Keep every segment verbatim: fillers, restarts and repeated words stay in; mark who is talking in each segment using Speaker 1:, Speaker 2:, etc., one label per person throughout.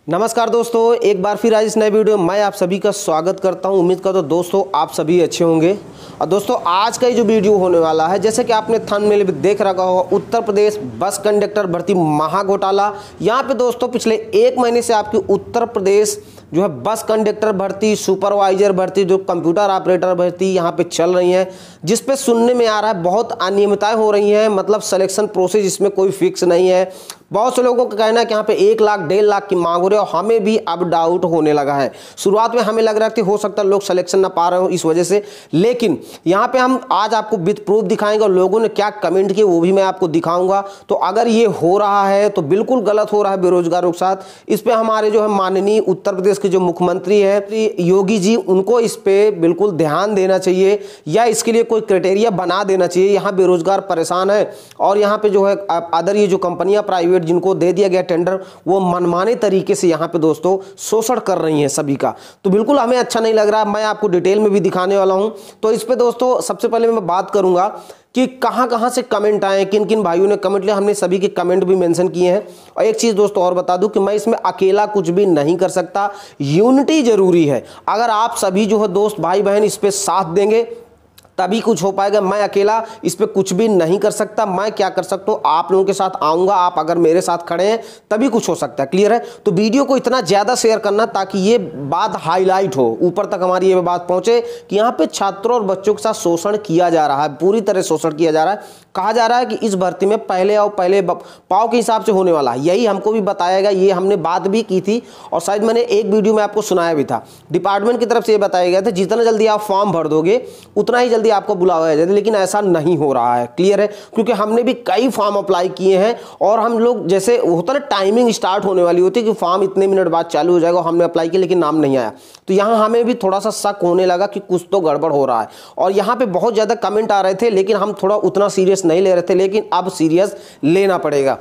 Speaker 1: नमस्कार दोस्तों, एक बार फिर आज इस नए वीडियो में मैं आप सभी का स्वागत करता हूं। उम्मीद करता हूं दोस्तों आप सभी अच्छे होंगे। और दोस्तों आज का ये जो वीडियो होने वाला है, जैसे कि आपने थंबनेल में देख रखा होगा, उत्तर प्रदेश बस कंडक्टर भर्ती महाघोटाला। यहाँ पे दोस्तों पिछले एक महीने से आपकी उत्तर प्रदेश जो है बस कंडक्टर भर्ती, सुपरवाइजर भर्ती, जो कंप्यूटर ऑपरेटर भर्ती यहाँ पे चल रही है, जिस पे सुनने में आ रहा है बहुत अनियमितताएं हो रही हैं। मतलब सिलेक्शन प्रोसेस इसमें कोई फिक्स नहीं है। बहुत से लोगों का कहना है कि यहाँ पे एक लाख डेढ़ लाख की मांग हो रही है और हमें भी अब डाउट होने लगा है। शुरुआत में हमें लग रहा है कि हो सकता है लोग सिलेक्शन ना पा रहे हो इस वजह से, लेकिन यहाँ पे हम आज आपको विद प्रूफ दिखाएंगे और लोगों ने क्या कमेंट किए वो भी मैं आपको दिखाऊंगा। तो अगर ये हो रहा है तो बिल्कुल गलत हो रहा है बेरोजगारों के साथ। इस पे हमारे जो है माननीय उत्तर प्रदेश के जो मुख्यमंत्री है योगी जी, उनको इस पे बिल्कुल ध्यान देना चाहिए या इसके लिए कोई क्राइटेरिया बना देना चाहिए। यहाँ बेरोजगार परेशान है और यहाँ पे जो है अदर ये जो कंपनियां प्राइवेट जिनको दे दिया गया टेंडर, वो मनमाने तरीके से यहाँ पे दोस्तों शोषण कर रही हैं सभी का। तो बिल्कुल हमें अच्छा नहीं लग रहा। मैं आपको डिटेल में भी दिखाने वाला हूं। तो इस पे दोस्तों सबसे पहले मैं बात करूंगा कि कहां कहां से कमेंट आए, किन किन भाइयों ने कमेंट लिया। हमने सभी के कमेंट भी मेंशन किए हैं। और एक चीज दोस्तों और बता दूं कि मैं इसमें अकेला कुछ भी नहीं कर सकता, यूनिटी जरूरी है। अगर आप सभी जो है दोस्त भाई बहन इस पे साथ देंगे तभी कुछ हो पाएगा। मैं अकेला इस पे कुछ भी नहीं कर सकता। मैं क्या कर सकता हूं, आप लोगों के साथ आऊंगा, आप अगर मेरे साथ खड़े हैं तभी कुछ हो सकता है। क्लियर है? तो वीडियो को इतना ज्यादा शेयर करना ताकि ये बात हाईलाइट हो, ऊपर तक हमारी ये बात पहुंचे कि यहाँ पे छात्रों और बच्चों के साथ शोषण किया जा रहा है, पूरी तरह शोषण किया जा रहा है। कहा जा रहा है कि इस भर्ती में पहले आओ पहले पाओ के हिसाब से होने वाला है। यही हमको भी बताया गया, ये हमने बात भी की थी और शायद मैंने एक वीडियो में आपको सुनाया भी था। डिपार्टमेंट की तरफ से ये बताया गया था जितना जल्दी आप फॉर्म भर दोगे उतना ही जल्दी आपको बुलाया जाए, लेकिन ऐसा नहीं हो रहा है। क्लियर है? क्योंकि हमने भी कई फॉर्म अप्लाई किए हैं और हम लोग जैसे होता ना टाइमिंग स्टार्ट होने वाली होती है कि फॉर्म इतने मिनट बाद चालू हो जाएगा, हमने अप्लाई किया लेकिन नाम नहीं आया। तो यहाँ हमें भी थोड़ा सा शक होने लगा कि कुछ तो गड़बड़ हो रहा है। और यहाँ पे बहुत ज्यादा कमेंट आ रहे थे लेकिन हम थोड़ा उतना सीरियस नहीं ले रहे थे, लेकिन अब सीरियस लेना पड़ेगा।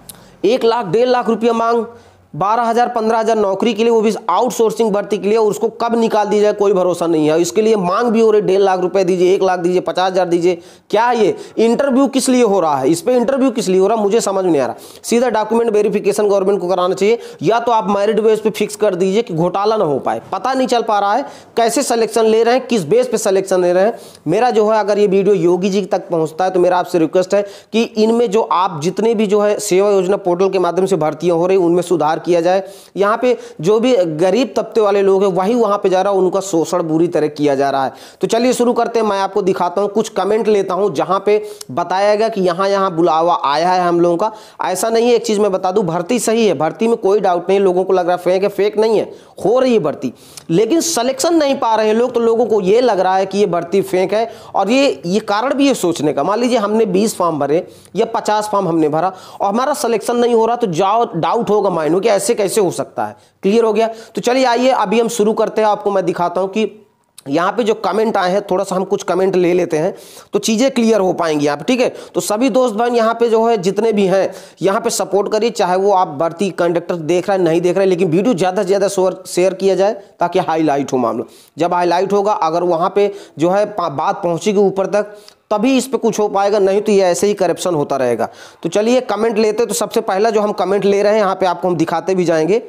Speaker 1: एक लाख डेढ़ लाख रुपया मांग, बारह हजार पंद्रह हजार नौकरी के लिए, वो भी आउटसोर्सिंग भर्ती के लिए, और उसको कब निकाल दी जाए कोई भरोसा नहीं है। इसके लिए मांग भी हो रही, डेढ़ लाख रुपए दीजिए, एक लाख दीजिए, पचास हजार दीजिए। क्या ये इंटरव्यू किस लिए हो रहा है? इस पे इंटरव्यू किस लिए हो रहा है मुझे समझ नहीं आ रहा। सीधा डॉक्यूमेंट वेरिफिकेशन गवर्नमेंट को कराना चाहिए, या तो आप मेरिट बेस पे फिक्स कर दीजिए कि घोटाला ना हो पाए। पता नहीं चल पा रहा है कैसे सिलेक्शन ले रहे हैं, किस बेस पे सिलेक्शन ले रहे हैं। मेरा जो है अगर ये वीडियो योगी जी तक पहुंचता है तो मेरा आपसे रिक्वेस्ट है कि इनमें जो आप जितने भी जो है सेवा योजना पोर्टल के माध्यम से भर्तियां हो रही उनमें सुधार किया जाए। यहाँ पे जो भी गरीब तबके वाले लोग हैं वही वहां पे जा रहा है, उनका शोषण बुरी तरह किया जा रहा है। तो चलिए शुरू करते हैं। मैं आपको दिखाता हूं, कुछ कमेंट लेता हूं जहां पे बताया गया कि यहां यहां बुलावा आया है हम लोगों का। ऐसा नहीं है, एक चीज मैं बता दूं, भर्ती सही है, भर्ती में कोई डाउट नहीं। लोगों को लग रहा है फेक है, फेक नहीं है, हो रही है भर्ती, लेकिन सिलेक्शन नहीं पा रहे हैं लोग। तो लोगों को ये लग रहा है कि ये भर्ती फेक है। और ये ये कारण भी है सोचने का। मान लीजिए हमने बीस फॉर्म भरे या पचास फॉर्म हमने भरा और हमारा सिलेक्शन नहीं हो रहा, तो जाओ डाउट होगा माइंड में कि ऐसे कैसे हो सकता है। क्लियर हो गया? तो चलिए आइए अभी हम शुरू करते हैं। आपको मैं दिखाता हूं कि यहां पे जो कमेंट आए हैं, थोड़ा सा हम कुछ कमेंट ले लेते हैं तो चीजें क्लियर हो पाएंगी यहां पे। ठीक है? तो सभी दोस्त भाई यहां पे जो है जितने भी हैं यहां पे सपोर्ट करिए, चाहे वो आप भर्ती कंडक्टर देख रहे हैं नहीं देख रहे हैं, लेकिन वीडियो ज्यादा से ज्यादा शेयर किया जाए ताकि हाईलाइट हो मामला। जब हाईलाइट होगा, अगर वहां पे जो है बात पहुंचेगी ऊपर तक, तभी इस पे कुछ हो पाएगा, नहीं तो ये ऐसे ही करप्शन होता रहेगा। तो चलिए कमेंट लेते। तो सबसे पहला जो हम कमेंट ले रहे हैं यहाँ पे आपको हम दिखाते भी जाएंगे।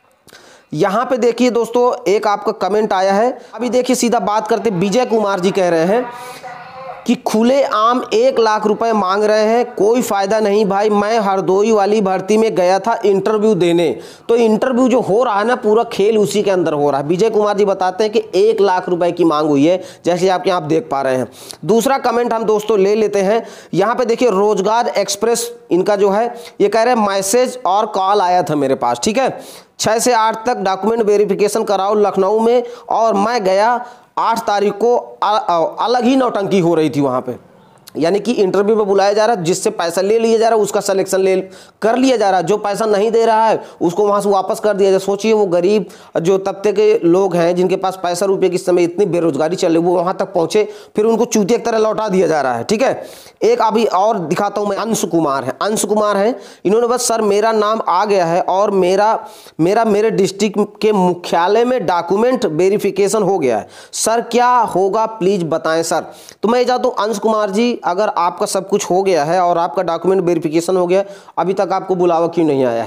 Speaker 1: यहां पे देखिए दोस्तों, एक आपका कमेंट आया है। अभी देखिए सीधा बात करते। विजय कुमार जी कह रहे हैं कि खुले आम एक लाख रुपए मांग रहे हैं, कोई फायदा नहीं भाई। मैं हरदोई वाली भर्ती में गया था इंटरव्यू देने, तो इंटरव्यू जो हो रहा है ना, पूरा खेल उसी के अंदर हो रहा है। विजय कुमार जी बताते हैं कि एक लाख रुपए की मांग हुई है, जैसे आप यहाँ देख पा रहे हैं। दूसरा कमेंट हम दोस्तों ले लेते हैं। यहाँ पे देखिए रोजगार एक्सप्रेस इनका जो है, ये कह रहे हैं मैसेज और कॉल आया था मेरे पास। ठीक है? छह से आठ तक डॉक्यूमेंट वेरिफिकेशन कराओ लखनऊ में, और मैं गया आठ तारीख को, अलग ही नौटंकी हो रही थी वहां पे। यानी कि इंटरव्यू में बुलाया जा रहा है, जिससे पैसा ले लिया जा रहा है उसका सिलेक्शन ले कर लिया जा रहा है, जो पैसा नहीं दे रहा है उसको वहां से वापस कर दिया जाए। सोचिए वो गरीब जो तबके के लोग हैं जिनके पास पैसा रुपये की समय इतनी बेरोजगारी चल रही, वो वहां तक पहुंचे, फिर उनको चूतिया की तरह लौटा दिया जा रहा है। ठीक है? एक अभी और दिखाता हूं मैं। अंश कुमार है, अंश कुमार है, इन्होंने बस सर मेरा नाम आ गया है और मेरा मेरा मेरे डिस्ट्रिक्ट के मुख्यालय में डॉक्यूमेंट वेरिफिकेशन हो गया है, सर क्या होगा प्लीज बताएं सर। तो मैं चाहता हूं अंश कुमार जी, अगर आपका सब कुछ हो गया है और आपका डॉक्यूमेंट वेरिफिकेशन हो गया, अभी तक आपको बुलावा क्यों नहीं आया है?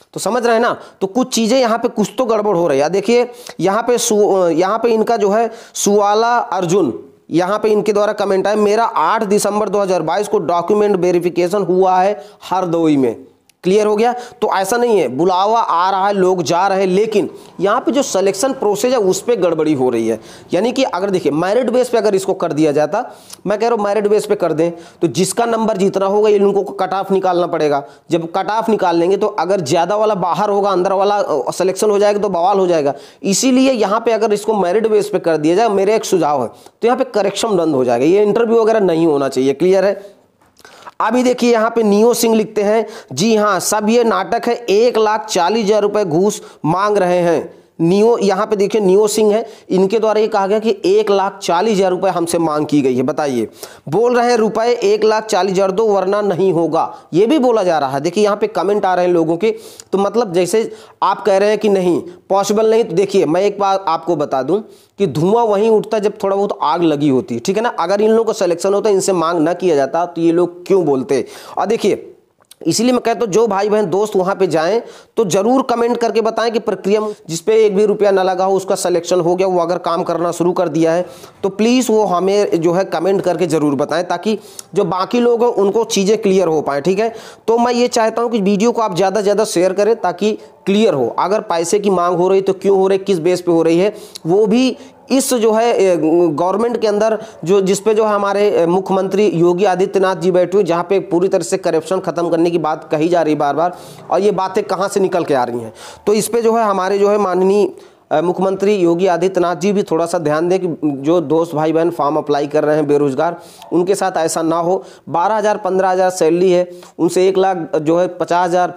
Speaker 1: तो समझ रहे हैं ना, तो कुछ चीज़ें यहाँ पे कुछ तो गड़बड़ हो रही है। देखिए यहाँ पे यहाँ पे इनका जो है सुवाला अर्जुन, यहाँ पे इनके द्वारा कमेंट आया, मेरा आठ दिसंबर दो हज़ार बाईस को डॉक्यूमेंट वेरिफिकेशन हुआ है हरदोई में। क्लियर हो गया। तो ऐसा नहीं है, बुलावा आ रहा है, लोग जा रहे हैं, लेकिन यहाँ पे जो सिलेक्शन प्रोसेस है उस पर गड़बड़ी हो रही है। यानी कि अगर देखिए मेरिट बेस पे अगर इसको कर दिया जाता, मैं कह रहा हूँ मेरिट बेस पे कर दें, तो जिसका नंबर जितना होगा इन लोगों को कट ऑफ निकालना पड़ेगा। जब कट ऑफ निकाल लेंगे तो अगर ज़्यादा वाला बाहर होगा, अंदर वाला सिलेक्शन हो जाएगा तो बवाल हो जाएगा। इसीलिए यहाँ पे अगर इसको मेरिट बेस पे कर दिया जाए, मेरे एक सुझाव है, तो यहाँ पे करेक्शन बंद हो जाएगा, ये इंटरव्यू वगैरह नहीं होना चाहिए। क्लियर है। अभी देखिए यहाँ पे नियो सिंह लिखते हैं, जी हाँ सब ये नाटक है, एक लाख चालीस हजार रुपए घूस मांग रहे हैं। नियो यहाँ पे देखिए नियो सिंह है, इनके द्वारा ये कहा गया कि एक लाख चालीस हजार रुपए हमसे मांग की गई है। बताइए, बोल रहे हैं रुपए एक लाख चालीस हजार दो वरना नहीं होगा, ये भी बोला जा रहा है। देखिए यहाँ पे कमेंट आ रहे हैं लोगों के, तो मतलब जैसे आप कह रहे हैं कि नहीं पॉसिबल नहीं, तो देखिए मैं एक बात आपको बता दूं कि धुआं वहीं उठता जब थोड़ा बहुत आग लगी होती है, ठीक है ना। अगर इन लोगों का सिलेक्शन होता, इनसे मांग ना किया जाता, तो ये लोग क्यों बोलते। और देखिए इसीलिए मैं कहता हूं जो भाई बहन दोस्त वहां पे जाएं तो जरूर कमेंट करके बताएं कि प्रक्रिया जिसपे एक भी रुपया ना लगा हो, उसका सिलेक्शन हो गया, वो अगर काम करना शुरू कर दिया है, तो प्लीज़ वो हमें जो है कमेंट करके ज़रूर बताएं, ताकि जो बाकी लोग हैं उनको चीज़ें क्लियर हो पाएँ। ठीक है, तो मैं ये चाहता हूँ कि वीडियो को आप ज़्यादा से ज़्यादा शेयर करें ताकि क्लियर हो। अगर पैसे की मांग हो रही तो क्यों हो रही, किस बेस पे हो रही है, वो भी इस जो है गवर्नमेंट के अंदर जो जिसपे जो है हमारे मुख्यमंत्री योगी आदित्यनाथ जी बैठे हुए, जहाँ पे पूरी तरह से करप्शन खत्म करने की बात कही जा रही बार बार, और ये बातें कहाँ से निकल के आ रही हैं। तो इस पे जो है हमारे जो है माननीय मुख्यमंत्री योगी आदित्यनाथ जी भी थोड़ा सा ध्यान दें कि जो दोस्त भाई बहन फॉर्म अप्लाई कर रहे हैं बेरोजगार, उनके साथ ऐसा ना हो। बारह हज़ार पंद्रह हज़ार सैलरी है, उनसे एक लाख जो है पचास हज़ार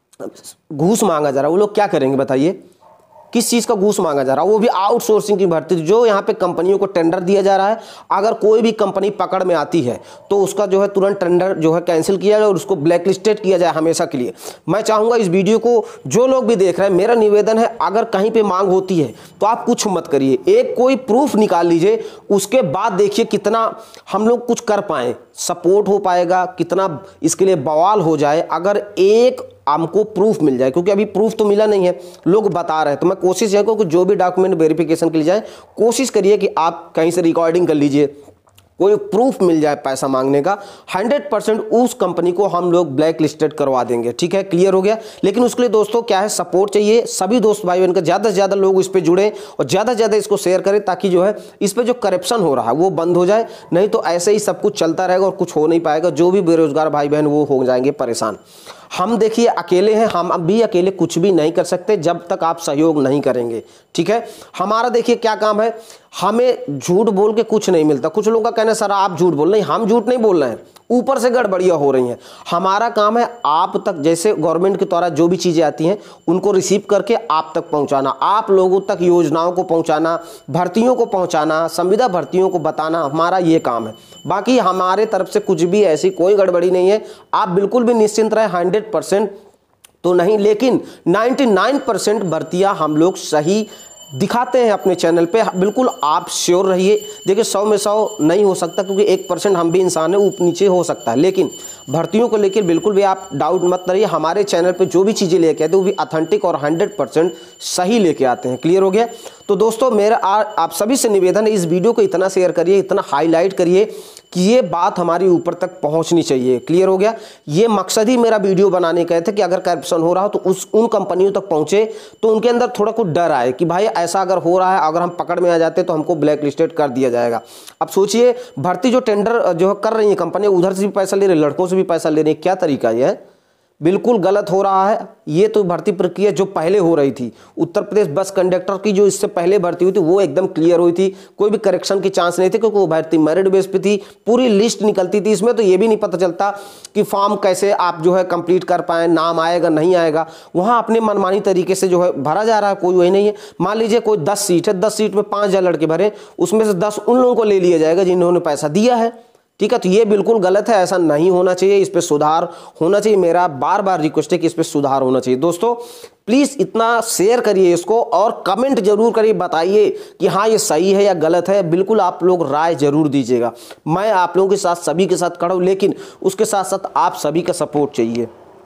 Speaker 1: घूस मांगा जा रहा है, वो लोग क्या करेंगे बताइए। किस चीज़ का घूस मांगा जा रहा है, वो भी आउटसोर्सिंग की भर्ती, जो यहाँ पे कंपनियों को टेंडर दिया जा रहा है। अगर कोई भी कंपनी पकड़ में आती है तो उसका जो है तुरंत टेंडर जो है कैंसिल किया जाए और उसको ब्लैक लिस्टेड किया जाए हमेशा के लिए। मैं चाहूँगा इस वीडियो को जो लोग भी देख रहे हैं, मेरा निवेदन है अगर कहीं पर मांग होती है तो आप कुछ मत करिए, एक कोई प्रूफ निकाल लीजिए, उसके बाद देखिए कितना हम लोग कुछ कर पाएँ, सपोर्ट हो पाएगा, कितना इसके लिए बवाल हो जाए अगर एक हमको प्रूफ मिल जाए। क्योंकि अभी प्रूफ तो मिला नहीं है, लोग बता रहे हैं। तो मैं कोशिश यह करूँ कि जो भी डॉक्यूमेंट वेरिफिकेशन के लिए जाए, कोशिश करिए कि आप कहीं से रिकॉर्डिंग कर लीजिए, कोई प्रूफ मिल जाए पैसा मांगने का, हंड्रेड परसेंट उस कंपनी को हम लोग ब्लैक लिस्टेड करवा देंगे। ठीक है, क्लियर हो गया। लेकिन उसके लिए दोस्तों क्या है, सपोर्ट चाहिए। सभी दोस्त भाई बहन का ज़्यादा से ज़्यादा लोग इस पर जुड़े और ज़्यादा से ज़्यादा इसको शेयर करें, ताकि जो है इस पर जो करप्शन हो रहा है वो बंद हो जाए। नहीं तो ऐसे ही सब कुछ चलता रहेगा और कुछ हो नहीं पाएगा। जो भी बेरोजगार भाई बहन वो हो जाएंगे परेशान। हम देखिए अकेले हैं, हम अब भी अकेले कुछ भी नहीं कर सकते जब तक आप सहयोग नहीं करेंगे। ठीक है, हमारा देखिए क्या काम है, हमें झूठ बोल के कुछ नहीं मिलता। कुछ लोगों का कहना है सर आप झूठ बोल रहे हैं, हम झूठ नहीं बोल रहे हैं, ऊपर से गड़बड़ियाँ हो रही हैं। हमारा काम है आप तक, जैसे गवर्नमेंट के द्वारा जो भी चीज़ें आती हैं उनको रिसीव करके आप तक पहुंचाना, आप लोगों तक योजनाओं को पहुंचाना, भर्तियों को पहुंचाना, संविदा भर्तियों को बताना, हमारा ये काम है। बाकी हमारे तरफ से कुछ भी ऐसी कोई गड़बड़ी नहीं है, आप बिल्कुल भी निश्चिंत रहें। हंड्रेड परसेंट तो नहीं, लेकिन निन्यानवे परसेंट भर्तियाँ हम लोग सही दिखाते हैं अपने चैनल पे, बिल्कुल आप श्योर रहिए। देखिए सौ में सौ नहीं हो सकता, क्योंकि एक परसेंट हम भी इंसान है, ऊपर नीचे हो सकता है, लेकिन भर्तियों को लेकर बिल्कुल भी आप डाउट मत करिए। हमारे चैनल पे जो भी चीज़ें लेके आते हैं वो भी ऑथेंटिक और हंड्रेड परसेंट सही लेके आते हैं। क्लियर हो गया। तो दोस्तों मेरा आ, आप सभी से निवेदन है, इस वीडियो को इतना शेयर करिए, इतना हाईलाइट करिए कि ये बात हमारी ऊपर तक पहुंचनी चाहिए। क्लियर हो गया। ये मकसद ही मेरा वीडियो बनाने का था कि अगर करप्शन हो रहा हो तो उस उन कंपनियों तक पहुंचे, तो उनके अंदर थोड़ा कुछ डर आए कि भाई ऐसा अगर हो रहा है, अगर हम पकड़ में आ जाते तो हमको ब्लैक लिस्टेड कर दिया जाएगा। अब सोचिए भर्ती जो टेंडर जो कर रही है कंपनी, उधर से भी पैसा ले रही है, लड़कों से भी पैसा ले रही है, क्या तरीका ये है, बिल्कुल गलत हो रहा है। ये तो भर्ती प्रक्रिया जो पहले हो रही थी, उत्तर प्रदेश बस कंडक्टर की जो इससे पहले भर्ती हुई थी वो एकदम क्लियर हुई थी, कोई भी करेक्शन की चांस नहीं थे, क्योंकि वो भर्ती मेरिट बेस पे थी, पूरी लिस्ट निकलती थी। इसमें तो ये भी नहीं पता चलता कि फॉर्म कैसे आप जो है कंप्लीट कर पाएँ, नाम आएगा नहीं आएगा, वहाँ अपने मनमानी तरीके से जो है भरा जा रहा है, कोई वही नहीं है। मान लीजिए कोई दस सीट है, दस सीट में पाँच हज़ार लड़के भरे, उसमें से दस उन लोगों को ले लिया जाएगा जिन्होंने पैसा दिया है। ठीक है, तो ये बिल्कुल गलत है, ऐसा नहीं होना चाहिए, इस पे सुधार होना चाहिए। मेरा बार बार रिक्वेस्ट है कि इस पे सुधार होना चाहिए। दोस्तों प्लीज़ इतना शेयर करिए इसको और कमेंट जरूर करिए, बताइए कि हाँ ये सही है या गलत है। बिल्कुल आप लोग राय जरूर दीजिएगा। मैं आप लोगों के साथ, सभी के साथ खड़ा हूं, लेकिन उसके साथ साथ आप सभी का सपोर्ट चाहिए।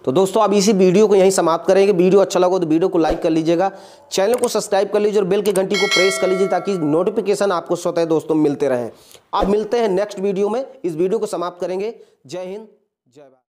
Speaker 1: तो दोस्तों अब इसी वीडियो को यहीं समाप्त करेंगे। वीडियो अच्छा लगा तो वीडियो को लाइक कर लीजिएगा, चैनल को सब्सक्राइब कर लीजिए और बेल की घंटी को प्रेस कर लीजिए ताकि नोटिफिकेशन आपको स्वतः दोस्तों मिलते रहें। अब मिलते हैं नेक्स्ट वीडियो में, इस वीडियो को समाप्त करेंगे। जय हिंद, जय भारत।